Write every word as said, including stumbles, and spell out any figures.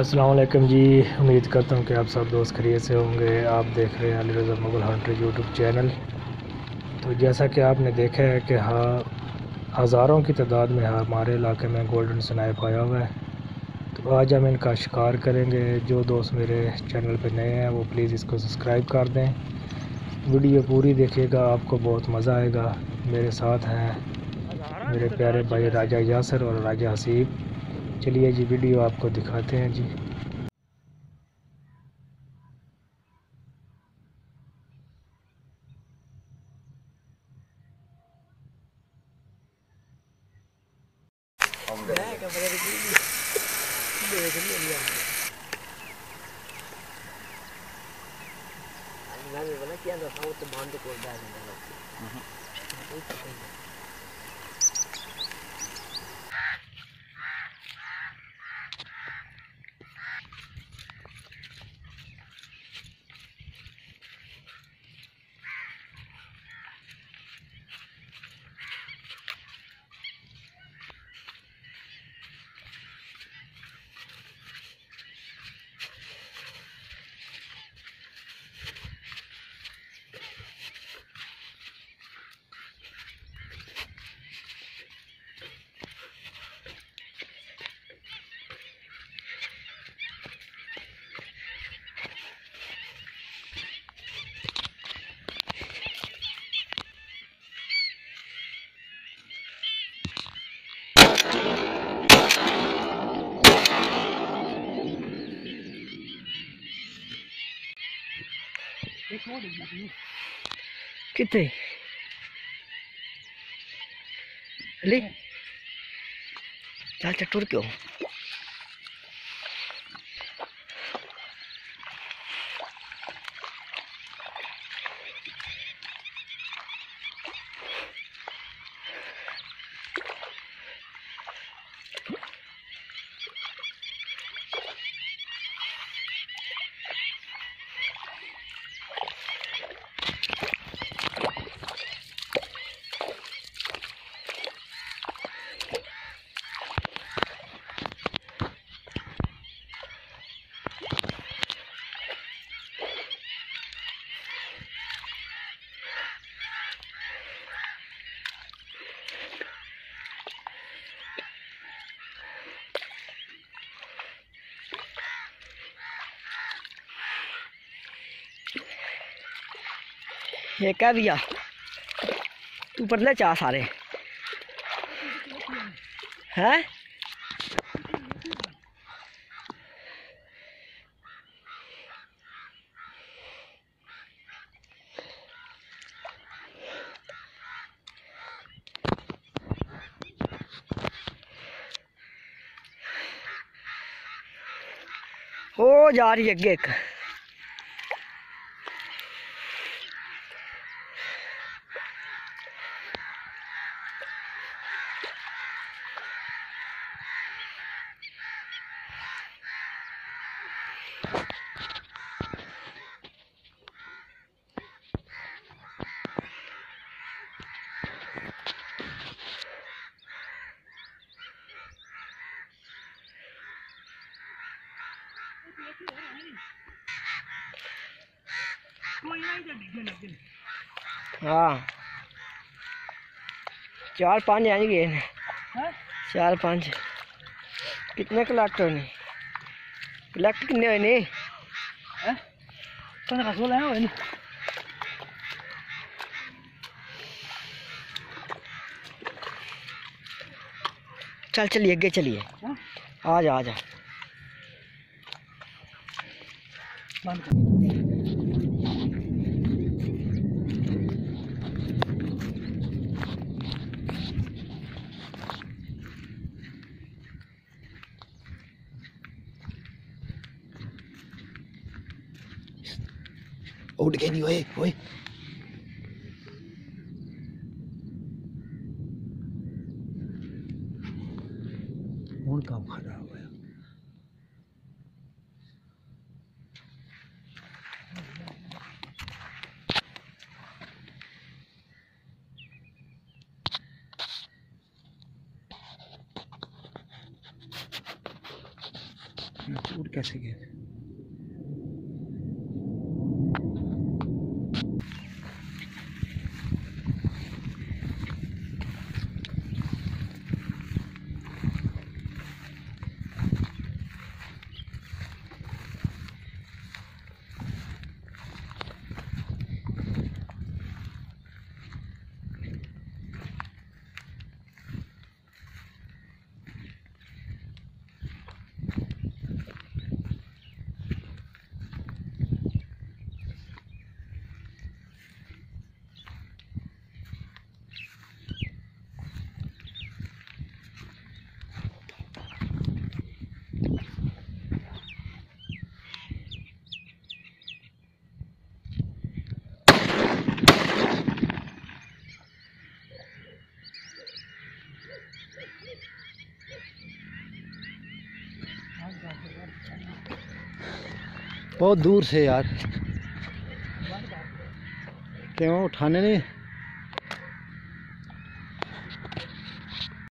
अस्सलाम वालेकुम जी। उम्मीद करता हूँ कि आप सब दोस्त खैरियत से होंगे। आप देख रहे हैं Ali Raza Mughal Hunter YouTube channel. तो जैसा कि आपने देखा है कि हाँ हज़ारों की तादाद में हमारे इलाके में गोल्डन स्नाइप आया हुआ है। तो आज हम इनका शिकार करेंगे। जो दोस्त मेरे चैनल पर नए हैं वो प्लीज़ इसको सब्सक्राइब कर दें। वीडियो पूरी देखिएगा, आपको बहुत मज़ा आएगा। मेरे साथ हैं मेरे प्यारे भाई राजा यासर और राजा हसीब। चलिए जी वीडियो आपको दिखाते हैं जी। कितने ले चल चटुर क्यों ये क्या भैया तू पढ़ ले चाह सारे हैं। हो जा रही है एक हाँ चार पाँच आएंगे चार पाँच कितने कलेक्ट होने कलेक्ट कितने हुए नहीं चल चलिए आगे चलिए आ जा आ जा उठ गए नहीं ओए ओए कौन काम खा रहा है चूर कैसे गए? बहुत दूर से यार, क्यों उठाने नहीं?